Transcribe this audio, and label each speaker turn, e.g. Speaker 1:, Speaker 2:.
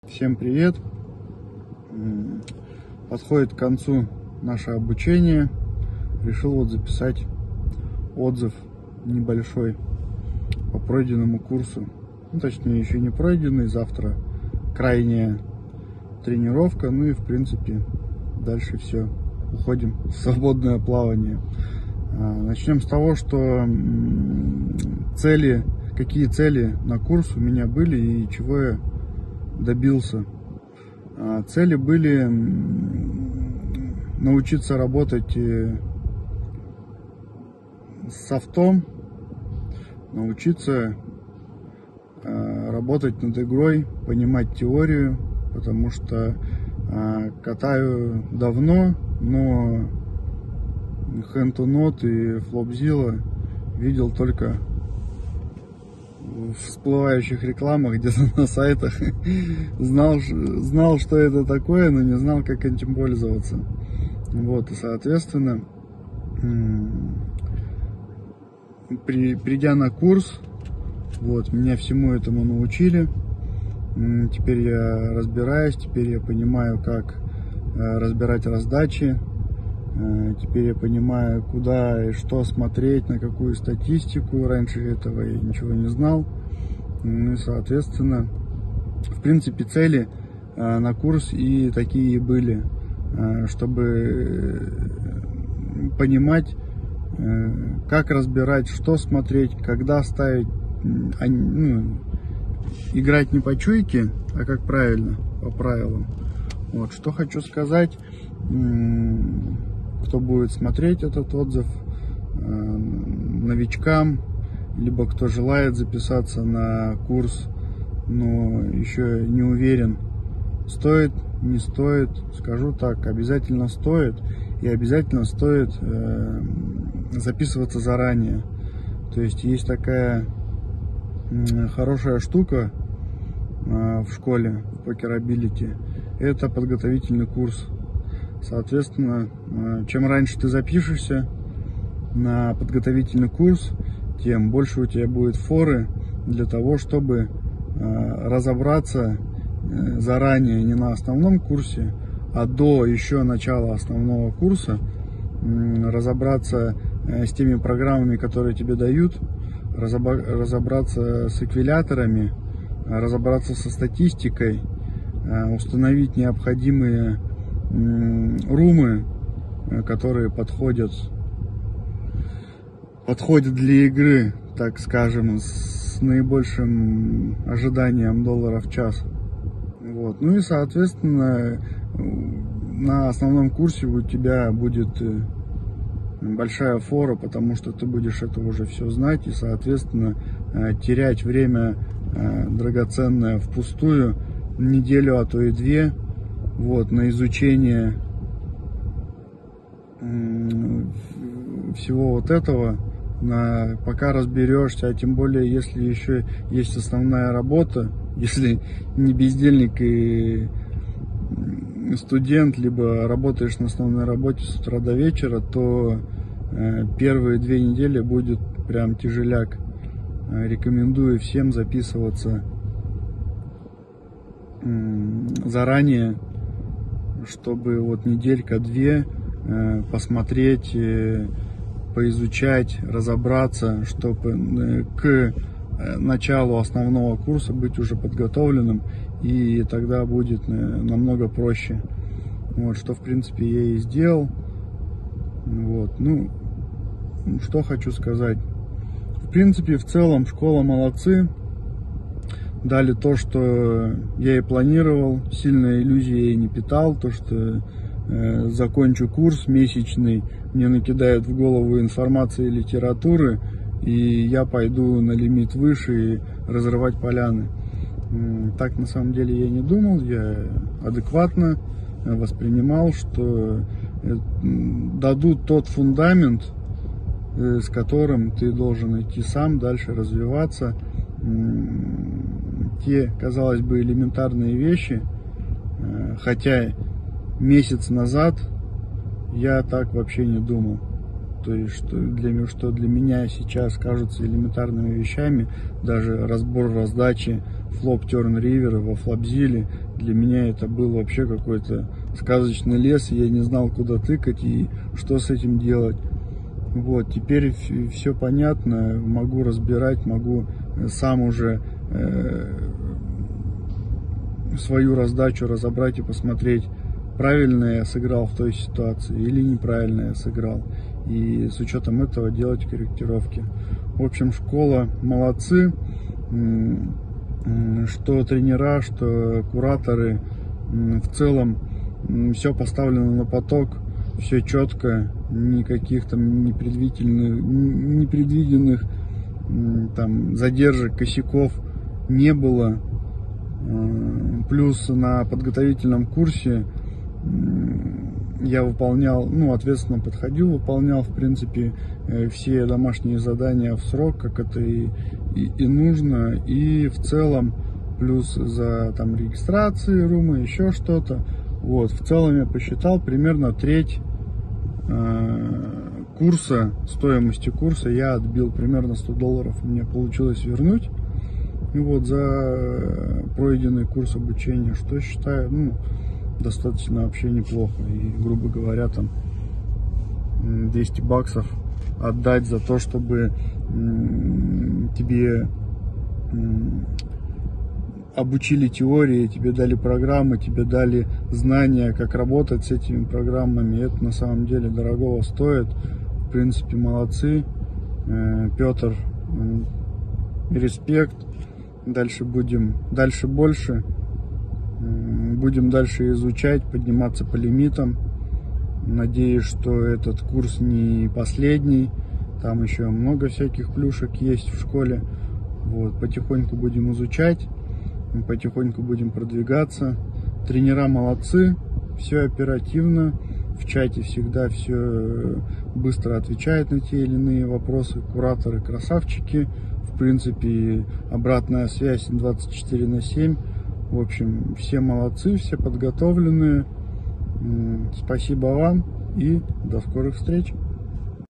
Speaker 1: Всем привет! Подходит к концу наше обучение. Решил вот записать отзыв небольшой по пройденному курсу. Точнее, еще не пройденный. Завтра крайняя тренировка. Ну и в принципе дальше все. Уходим в свободное плавание. Начнем с того, что какие цели на курс у меня были и чего я добился. Цели были научиться работать с софтом, научиться работать над игрой, понимать теорию, потому что катаю давно, но Hand to Knot и FlopZilla видел только в всплывающих рекламах, где-то на сайтах. знал, что это такое, но не знал, как этим пользоваться. Вот, и соответственно, придя на курс, вот, меня всему этому научили. Теперь я разбираюсь, теперь я понимаю, как разбирать раздачи. Теперь я понимаю, куда и что смотреть, на какую статистику. Раньше этого я ничего не знал. Ну и, соответственно, в принципе, цели на курс и такие были, чтобы понимать, как разбирать, что смотреть, когда ставить, играть не по чуйке, а как правильно, по правилам. Вот, что хочу сказать. Кто будет смотреть этот отзыв, новичкам, либо кто желает записаться на курс, но еще не уверен, стоит, не стоит, скажу так, обязательно стоит, и обязательно стоит записываться заранее. То есть есть такая хорошая штука в школе, в PokerAbility, это подготовительный курс. Соответственно, чем раньше ты запишешься на подготовительный курс, тем больше у тебя будет форы для того, чтобы разобраться заранее, не на основном курсе, а до еще начала основного курса, разобраться с теми программами, которые тебе дают, разобраться с эквиляторами, разобраться со статистикой, установить необходимые румы, которые подходят для игры, так скажем, с наибольшим ожиданием долларов в час. Вот. Ну и, соответственно, на основном курсе у тебя будет большая фора, потому что ты будешь это уже все знать, и, соответственно, терять время драгоценное впустую, неделю, а то и две, вот, на изучение всего вот этого, пока разберешься, а тем более, если еще есть основная работа, если не бездельник и студент, либо работаешь на основной работе с утра до вечера, то первые 2 недели будет прям тяжеляк. Рекомендую всем записываться заранее, чтобы вот неделька-две посмотреть, поизучать, разобраться, чтобы к началу основного курса быть уже подготовленным, и тогда будет намного проще. Вот, что в принципе я и сделал. Вот, ну, что хочу сказать. В принципе, в целом школа молодцы. Дали то, что я и планировал, сильно иллюзий я не питал, то, что закончу курс месячный, мне накидают в голову информации и литературы, и я пойду на лимит выше и разрывать поляны. Так на самом деле я не думал, я адекватно воспринимал, что дадут тот фундамент, с которым ты должен идти сам, дальше развиваться. Те, казалось бы, элементарные вещи, хотя месяц назад я так вообще не думал. То есть, что для меня сейчас кажутся элементарными вещами, даже разбор раздачи, флоп Turn River во Флопзиле. Для меня это был вообще какой-то сказочный лес, и я не знал, куда тыкать и что с этим делать. Вот, теперь все понятно, могу разбирать, могу сам уже свою раздачу разобрать и посмотреть, правильно я сыграл в той ситуации или неправильно я сыграл. И с учетом этого делать корректировки. В общем, школа молодцы, что тренера, что кураторы. В целом все поставлено на поток, все четко, никаких там непредвиденных там задержек, косяков не было. Плюс на подготовительном курсе я выполнял, ответственно подходил, выполнял, в принципе, все домашние задания в срок, как это и нужно. И в целом, плюс за там регистрации рума, еще что-то. Вот, в целом я посчитал, примерно треть курса, стоимости курса я отбил, примерно $100 мне получилось вернуть. И вот за пройденный курс обучения, что считаю, достаточно вообще неплохо. И, грубо говоря, там $200 отдать за то, чтобы тебе обучили теории, тебе дали программы, тебе дали знания, как работать с этими программами. Это на самом деле дорогого стоит. В принципе, молодцы. Петр, респект. Дальше больше. Будем дальше изучать, подниматься по лимитам. Надеюсь, что этот курс не последний. Там еще много всяких плюшек есть в школе. Вот, потихоньку будем изучать, потихоньку будем продвигаться. Тренера молодцы, все оперативно. В чате всегда все быстро отвечают на те или иные вопросы. Кураторы красавчики. В принципе, обратная связь 24/7. В общем, все молодцы, все подготовленные. Спасибо вам и до скорых встреч.